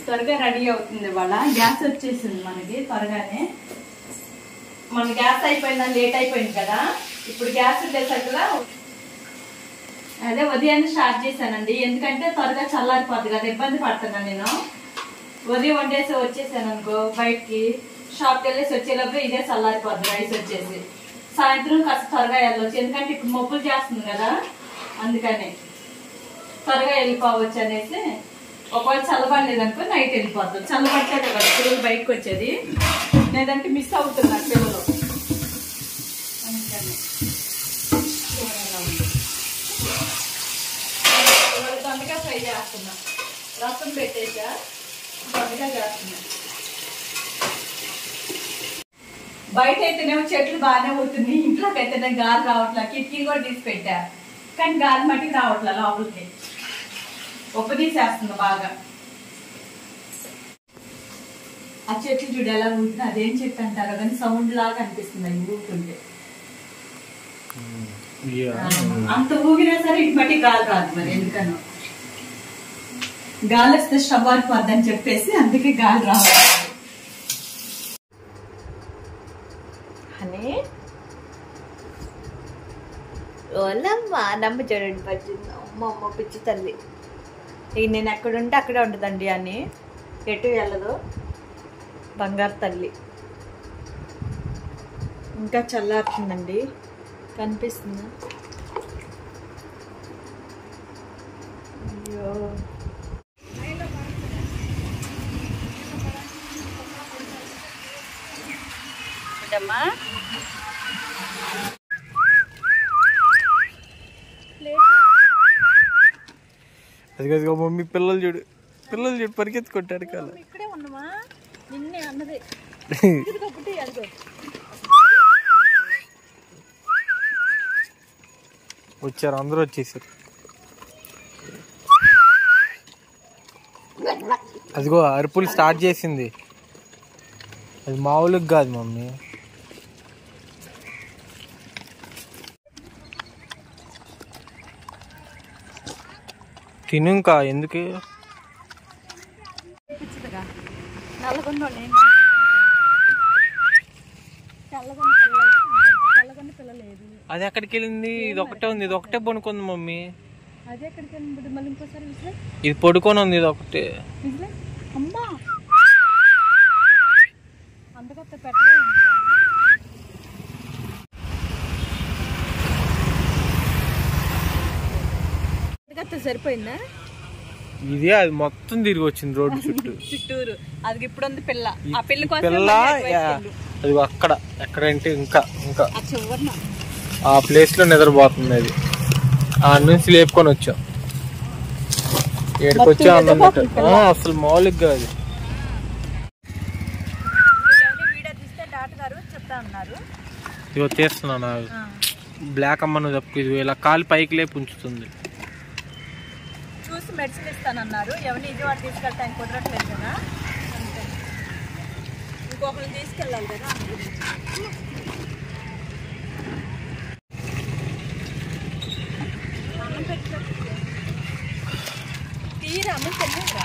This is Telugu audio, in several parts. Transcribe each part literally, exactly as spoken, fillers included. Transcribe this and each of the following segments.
త్వరగా రెడీ అవుతుంది ఇవాళ. గ్యాస్ వచ్చేసింది మనకి త్వరగానే. మన గ్యాస్ అయిపోయిందని లేట్ అయిపోయింది కదా, ఇప్పుడు గ్యాస్ ఉండేసరిగా అదే ఉదయాన్నే స్టార్ట్ చేశానండి. ఎందుకంటే త్వరగా చల్లారిపోద్ది కదా, ఇబ్బంది పడుతున్నాను నేను. ఉదయం వండేసి వచ్చేసాను అనుకో బయటికి, షాప్కి వెళ్ళేసి వచ్చేలోపు ఇదే చల్లారిపోద్ది రైస్ వచ్చేసి. సాయంత్రం కాస్త త్వరగా వెళ్ళొచ్చు, ఎందుకంటే ఇప్పుడు మొప్పులు చేస్తుంది కదా, అందుకని త్వరగా వెళ్ళిపోవచ్చు అనేసి. ఒకవేళ చల్లబడలేదు అనుకో నైట్ వెళ్ళిపోతుంది. చల్లబడితే కదా పిల్లలు బయటకు వచ్చేది, లేదంటే మిస్ అవుతున్నారు పిల్లలు. అందుకని దొండగా ఫ్రై చేస్తున్నా, రసం పెట్టేసా, దొండగా చేస్తున్నా. బయట అయితేనేమో చెట్లు బాగానే అవుతుంది, ఇంట్లోకి అయితేనే గాలి రావట్లా. కిటికీ కూడా తీసి పెట్టా, కానీ గాలి మట్టికి రావట్లా లోపలికి, ఉప్పు తీసేస్తుంది బాగా. ఆ చెట్లు చూడు ఎలా ఊరుతుంది, అదేం చెట్టు అంటారో కానీ సౌండ్ లాగా అనిపిస్తుంది అది ఊరుతుంటే. అంత ఊగినా సరే ఇటు మట్టి గాలి రాదు, మరి ఎందుకనో. గాలి వస్తే స్టవ్ ఆరిపోద్దని చెప్పేసి అందుకే గాలి రావాలి. అని ఓలమ్మా నమ్మ చూడండి పచ్చింది. అమ్మ అమ్మ పిచ్చి తల్లి. ఇక నేను ఎక్కడుంటే అక్కడే ఉంటుందండి అని, ఎటు వెళ్ళదు. బంగారు తల్లి. ఇంకా చల్లారుతుందండి, కనిపిస్తుందా? అయ్యో అమ్మా అది కదా మమ్మీ, పిల్లలు చూడు, పిల్లలు చూడు పరిగెత్తుకుంటాడు కదా. ఇక్కడే ఉన్నామా, నిన్నే అన్నది. వచ్చారు, అందరూ వచ్చేసారు. అదిగో అరుపులు స్టార్ట్ చేసింది, అది మామూలుగా కాదు మమ్మీ. తిను ఇంకా ఎందుకు. అది ఎక్కడికి వెళ్ళింది? ఇది ఒకటే ఉంది, ఇది ఒకటే పడుకుంది మమ్మీ. ఇది పడుకొని ఉంది, ఇది ఒకటే. సరిపోయిందా? ఇది అది మొత్తం తిరిగి వచ్చింది రోడ్డు చుట్టూ చుట్టూరు. అది ఇప్పుడు ఉంది పిల్ల. ఆ పిల్ల పిల్ల అది అక్కడ ఎక్కడంటే ఇంకా ఇంకా ఆ ప్లేస్ లో నిద్రపోతుంది. అది ఆ నుంచి లేపుకొని వచ్చాం, ఏడుకి వచ్చా అన్నట్టు. అసలు మామూలుగా అది. ఇగో తీస్తున్నా, బ్లాక్ అమ్మ నువ్వు తప్పు. ఇది ఇలా కాలు పైకి లేపు ఉంచుతుంది. చూసి మెడిసిన్ ఇస్తానన్నారు, ఎవరిని విజయవాడ తీసుకెళ్తాను కుదరట్లేదు కదా, అంతే. ఇంకొకరిని తీసుకెళ్ళాలి కదా. తీరా అమ్మ తెలియదురా.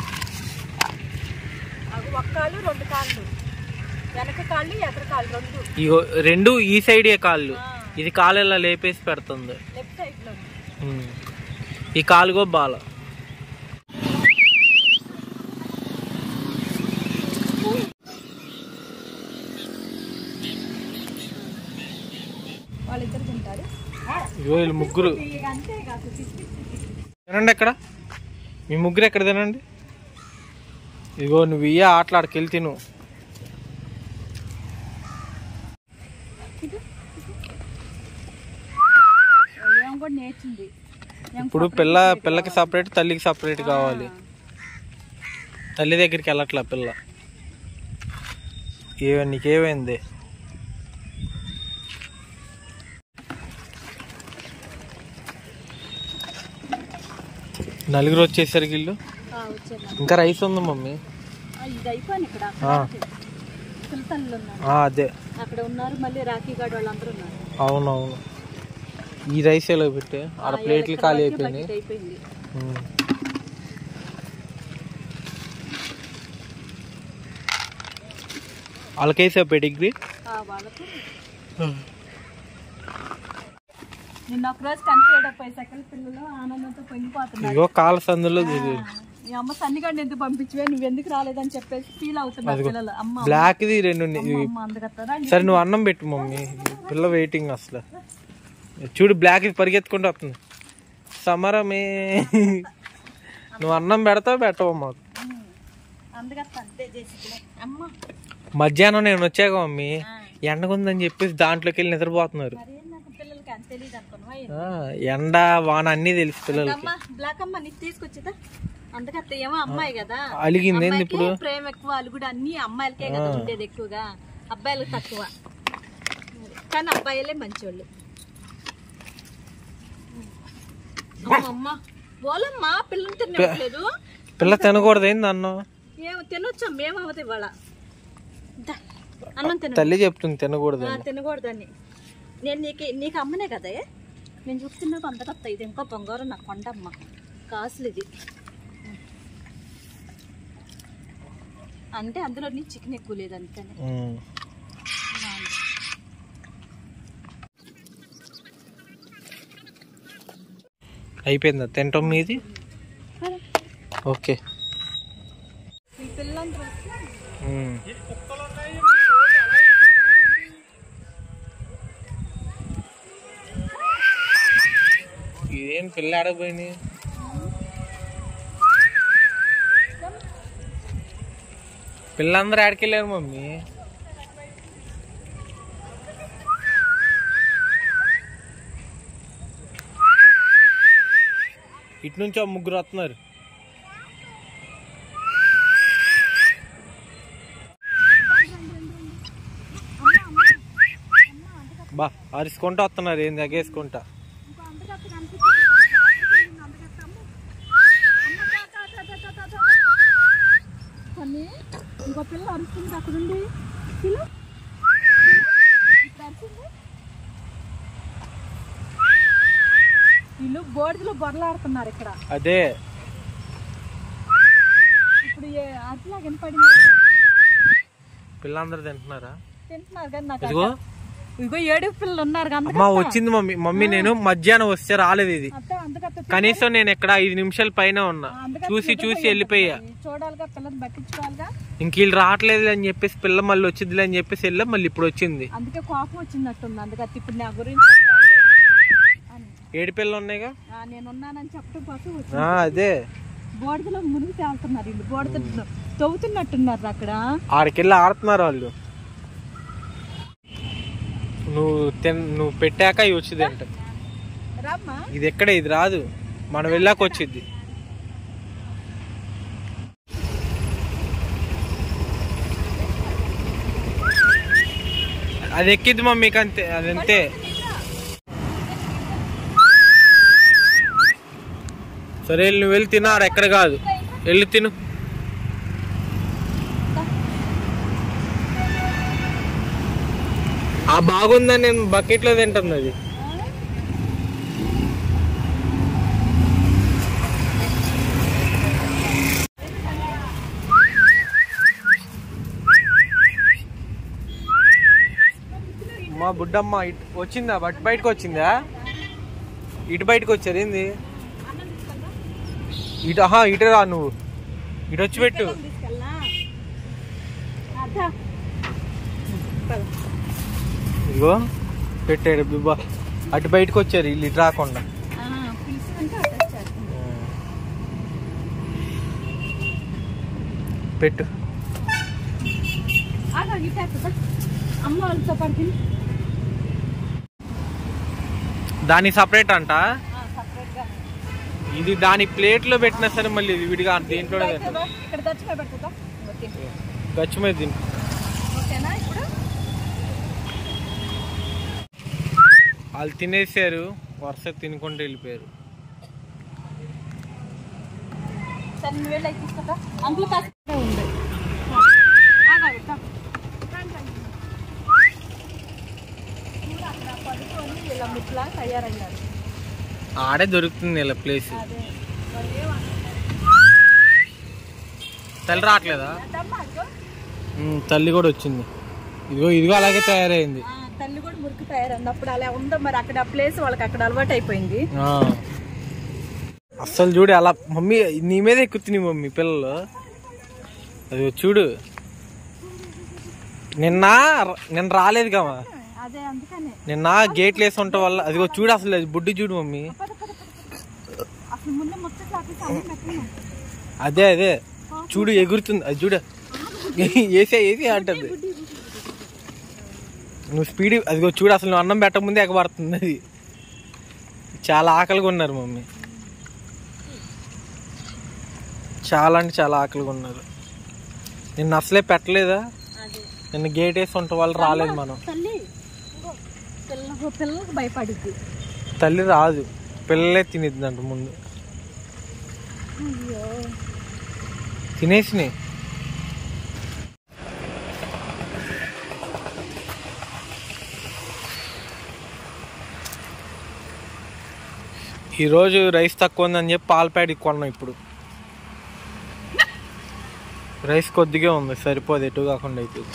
అవి ఒక కాళ్ళు రెండు కాళ్ళు, వెనక కాళ్ళు ఎదర కాళ్ళు రెండు. ఇగో రెండు ఈ సైడే కాళ్ళు, ఇది కాలు ఇలా లేపేసి పెడుతుంది. లెఫ్ట్ సైడ్ లో ఈ కాలుగో బాల. వాళ్ళిద్దరు తింటారు. ఇగో వీళ్ళు ముగ్గురు తినండి. ఎక్కడ మీ ముగ్గురు ఎక్కడ తినండి. ఇగో నువ్వు ఇయ్య ఆటలాడికెళ్ళి తిను. ఇప్పుడు పిల్ల పిల్లకి సపరేట్, తల్లికి సపరేట్ కావాలి. తల్లి దగ్గరికి వెళ్ళట్లా పిల్ల. ఏ నీకేమైంది? నలుగురు వచ్చేసరికి ఇల్లు ఇంకా రైస్ ఉంది మమ్మీ. అదే అవునవును. ఈ రైస్ ఎలా పెట్టి ఆడ ప్లేట్లు ఖాళీ అయిపోయినాయి. వాళ్ళకేసా పెడిగ్రీ వాళ్ళకు నిన్న ఒక రోజు కనిపించడపై సకల పిల్లలు ఆనందంతో పొంగిపోతున్నారు. ఇగో కాల సందులో మీ అమ్మ సన్నిగాడిని ఎందుకు పంపించవే, నువ్వు ఎందుకు రాలేదని చెప్పేసి ఫీల్ అవుతున్నారు పిల్లలు. అమ్మ బ్లాక్ ఇది రెండు అందుకత్తరా. సరే నువ్వు అన్నం పెట్టు మమ్మీ, పిల్ల వెయిటింగ్ అసలు. చూడు బ్లాక్ ఇది పరిగెత్తుకుంటూ వస్తుంది. సమరమే నువ్వు అన్నం పెడతావు పెట్టవా మాకు. మధ్యాహ్నం నేను వచ్చాక మమ్మీ ఎండగుందని చెప్పేసి దాంట్లోకి వెళ్ళి నిద్రపోతున్నారు. ఎండ వాన అన్ని తెలుసు పిల్లలకి. బ్లాక్ అమ్మ నీకు తీసుకొచ్చేదా అందుకత్త ఏమో అమ్మాయి కదా అలిగింది ఇప్పుడు. ప్రేమ ఎక్కువ అలుగుడు అన్ని అమ్మాయిలకే కదా ఉండేది ఎక్కువగా, అబ్బాయిలకు తక్కువ. కానీ అబ్బాయిలే మంచోళ్ళు. అమ్మ ఓలమ్మా పిల్లలు తినట్లేదు. పిల్ల తినకూడదు ఏంది అన్నం? ఏమో తినొచ్చా మేము అవుతాయి ఇవాళ. అన్నం తిన తల్లి చెప్తుంది తినకూడదు తినకూడదని. నేను నీకు నీకు అమ్మనే కదా నేను చూస్తున్నాకు అంతకత్త. ఇది ఇంకో బంగారం నాకు కొండమ్మ కాసులు ఇది. అంటే అందులో నీ చికెన్ ఎక్కువ లేదు అందుకని. అయిపోయిందా తింటాం మీది? ఓకే ఇదేం పిల్ల ఆడపోయింది. పిల్లందరూ ఆడికెళ్ళారు మమ్మీ. ఇటు నుంచి ముగ్గురు వస్తున్నారు. బా అరుచుకుంటా వస్తున్నారు. ఏంది ఎగేసుకుంటా. ఇంకో పిల్ల అరుస్తుంది అక్కడుండి. వీళ్ళు బోర్డులో బొరలాడుతున్నారు ఇక్కడ. అదే ఇప్పుడు అట్లా వినపడింది. పిల్లందరూ తింటున్నారా? తింటున్నారు కానీ నాకు ఇగో ఏడు పిల్లలు ఉన్నారు. అమ్మా వచ్చింది మమ్మీ. మమ్మీ నేను మధ్యాహ్నం వస్తే రాలేదు ఇది. కనీసం నేను ఇక్కడ ఐదు నిమిషాల పైన ఉన్నా. చూసి చూసి వెళ్ళిపోయా. చూడాలిగా పిల్లలు పట్టించుకోవాలిగా. ఇంక వీళ్ళు రావట్లేదు అని చెప్పేసి పిల్ల మళ్ళీ వచ్చింది అని చెప్పేసి వెళ్ళా. మళ్ళీ ఇప్పుడు వచ్చింది. అందుకే కోపం వచ్చిందట్టుంది. అందుకని ఇప్పుడు నా గురించి ఏడు పిల్లలు ఉన్నాయిగా నేను ఉన్నానని చెప్పడం కోసం అదే బోర్డులో మునిగి తేలుతున్నారు. వీళ్ళు బోర్డు తవ్వుతున్నట్టున్నారు అక్కడ. ఆడికెళ్ళి ఆడుతున్నారు వాళ్ళు. నువ్వు తిన్ నువ్వు పెట్టాక ఇవి వచ్చింది అంట. ఇది ఎక్కడ ఇది రాదు, మనం వెళ్ళాక వచ్చింది. అది ఎక్కిద్ది మమ్మీకి అంతే. అది అంతే. సరే నువ్వు వెళ్ళి తిన్నాడు ఎక్కడ కాదు, వెళ్ళి తిను. ఆ బాగుందని నేను బకెట్ లో తింటుంది అది. మా బుడ్డమ్మ వచ్చిందా? బట్ బయటకు వచ్చిందా? ఇటు బయటకు వచ్చారు ఏంది? ఇటు ఆహా ఇటు రా, నువ్వు ఇటు వచ్చి పెట్టు. ఇగో పెట్టాడు బిబ్బా. అటు బయటకు వచ్చారు వీళ్ళు, ఇటు రాకుండా. పెట్టు. దాని సపరేట్ అంట. ఇది దాని ప్లేట్ లో పెట్టినా సరే మళ్ళీ ఇది విడిగా దీంట్లో గచ్చు మీద తిని. వాళ్ళు తినేసారు, వరుస తినుకుంటూ వెళ్ళిపోయారు. ఆడే దొరుకుతుంది ఇలా ప్లేస్. తల్లి రావట్లేదా? తల్లి కూడా వచ్చింది. ఇదిగో ఇదిగో అలాగే తయారైంది. తల్లి కూడా మురికి తయారైంది. అప్పుడు అలా ఉందో మరి అక్కడ ఆ ప్లేస్ వాళ్ళకి అక్కడ అలవాటు అయిపోయింది. అస్సలు చూడు అలా మమ్మీ నీ మీద ఎక్కుతున్నాయి మమ్మీ పిల్లలు. అది చూడు నిన్న నిన్న రాలేదు కదా, నిన్న గేట్లు వేసి ఉండటం వల్ల అదిగో చూడు అసలు బుడ్డి చూడు మమ్మీ. అదే అదే చూడు ఎగురుతుంది అది చూడు. వేసే వేసి అంటది. నువ్వు స్పీడ్ అదిగో చూడు అసలు నువ్వు అన్నం పెట్టకముందే ఎగబడుతుంది అది. చాలా ఆకలిగా ఉన్నారు మమ్మీ, చాలా అంటే చాలా ఆకలిగా ఉన్నారు. నిన్న అసలే పెట్టలేదా, నిన్న గేట్ వేసి ఉండటం వల్ల రాలేదు. మనం భయపడింది తల్లి రాదు, పిల్లలే తినిద్దంట ముందు. తినేసినాయి. ఈరోజు రైస్ తక్కువ ఉందని చెప్పి పాల ప్యాకెట్ కొన్నాం. ఇప్పుడు రైస్ కొద్దిగా ఉంది, సరిపోదు, ఎటు కాకుండా అవుతుంది.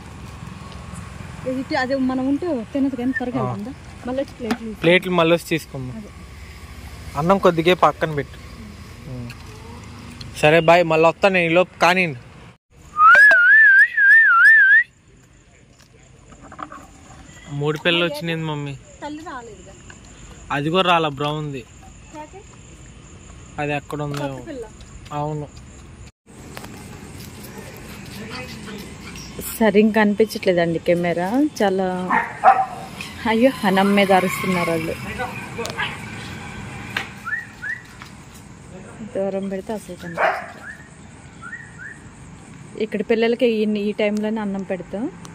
అదే మనం ఉంటే తినదు కానీ త్వరగా మళ్ళీ ప్లేట్లు ప్లేట్లు మళ్ళీ వచ్చి తీసుకుందాం. అన్నం కొద్దిగా పక్కన పెట్టు. సరే బాయ్, మళ్ళీ వస్తాను నేను ఈలోపు. కానీ మూడు పిల్లలు వచ్చినాయి మమ్మీ. అది కూడా రాలా, బ్రౌన్ది. అది ఎక్కడ ఉందో. అవును సరిగ్గా అనిపించట్లేదండి కెమెరా. చాలా అయ్యో అన్నం మీద అరుస్తున్నారు వాళ్ళు. దూరం పెడితే అసలు కనిపించట్లేదు. ఇక్కడ పిల్లలకి ఈ ఈ టైంలోనే అన్నం పెడతాం.